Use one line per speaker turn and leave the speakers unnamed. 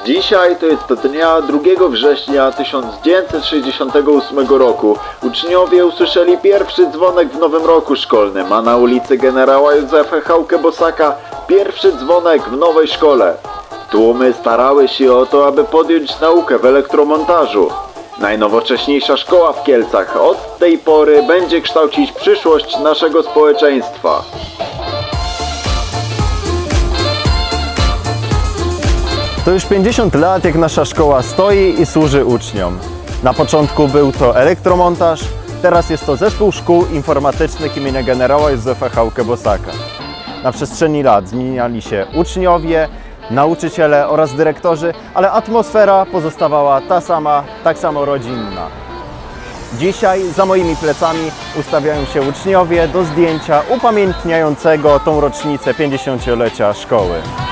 Dzisiaj to jest dnia 2 września 1968 roku. Uczniowie usłyszeli pierwszy dzwonek w nowym roku szkolnym, a na ulicy Generała Józefa Chałkę-Bosaka pierwszy dzwonek w nowej szkole. Tłumy starały się o to, aby podjąć naukę w elektromontażu. Najnowocześniejsza szkoła w Kielcach od tej pory będzie kształcić przyszłość naszego społeczeństwa.
To już 50 lat, jak nasza szkoła stoi i służy uczniom. Na początku był to elektromontaż, teraz jest to Zespół Szkół Informatycznych imienia Generała Józefa Chałkę-Bosaka. Na przestrzeni lat zmieniali się uczniowie, nauczyciele oraz dyrektorzy, ale atmosfera pozostawała ta sama, tak samo rodzinna. Dzisiaj za moimi plecami ustawiają się uczniowie do zdjęcia upamiętniającego tą rocznicę 50-lecia szkoły.